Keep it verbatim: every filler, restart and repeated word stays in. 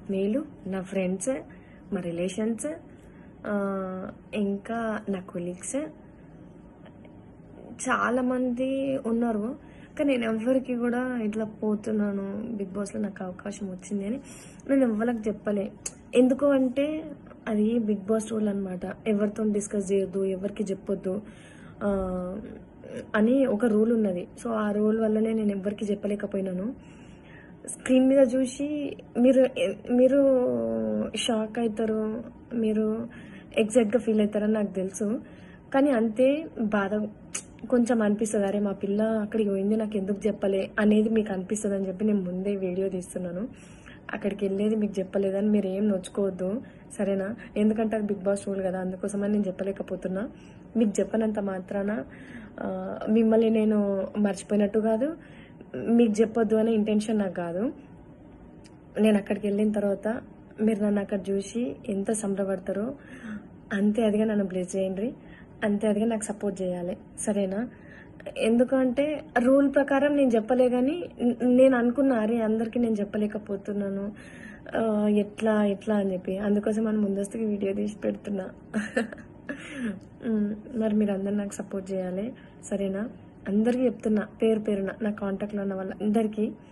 వీళ్ళు నా ఫ్రెండ్స్, మా రిలేషన్స్, ఇంకా నా కొలీగ్స్ చాలామంది ఉన్నారు. కానీ నేను ఎవరికి కూడా ఇట్లా పోతున్నాను, బిగ్ బాస్లో నాకు అవకాశం వచ్చింది అని నేను ఎవరికి చెప్పలే. ఎందుకు అంటే అది బిగ్ బాస్ రూల్ అనమాట. ఎవరితో డిస్కస్ చేయొద్దు, ఎవరికి చెప్పొద్దు అని ఒక రూల్ ఉన్నది. సో ఆ రూల్ వల్లనే నేను ఎవరికి చెప్పలేకపోయినాను. స్క్రీన్ మీద చూసి మీరు మీరు షాక్ అవుతారు, మీరు ఎగ్జాక్ట్గా ఫీల్ అవుతారని నాకు తెలుసు. కానీ అంతే బాధ కొంచెం అనిపిస్తుంది, అరే మా పిల్ల అక్కడికి పోయింది నాకు ఎందుకు చెప్పలే అనేది మీకు అనిపిస్తుంది అని చెప్పి నేను ముందే వీడియో తీస్తున్నాను. అక్కడికి వెళ్ళేది మీకు చెప్పలేదని మీరు ఏం నొచ్చుకోవద్దు, సరేనా? ఎందుకంటే అది బిగ్ బాస్ రూల్ కదా, అందుకోసమని నేను చెప్పలేకపోతున్నా. మీకు చెప్పనంత మాత్రాన మిమ్మల్ని నేను మర్చిపోయినట్టు కాదు, మీకు చెప్పొద్దు అనే ఇంటెన్షన్ నాకు కాదు. నేను అక్కడికి వెళ్ళిన తర్వాత మీరు నన్ను అక్కడ చూసి ఎంత సంబరపడతారో అంతే అదిగా నన్ను బ్లెస్ చేయండి, అంతే అదిగా నాకు సపోర్ట్ చేయాలి, సరేనా? ఎందుకంటే రూల్ ప్రకారం నేను చెప్పలే, కానీ నేను అనుకున్నా అరే అందరికీ నేను చెప్పలేకపోతున్నాను ఎట్లా ఎట్లా అని చెప్పి, అందుకోసం మనం ముందస్తుగా వీడియో తీసి పెడుతున్నా. మరి మీరు అందరు నాకు సపోర్ట్ చేయాలి, సరేనా? అందరికీ చెప్తున్నా పేరు పేరున నా కాంటాక్ట్లో ఉన్న వాళ్ళందరికీ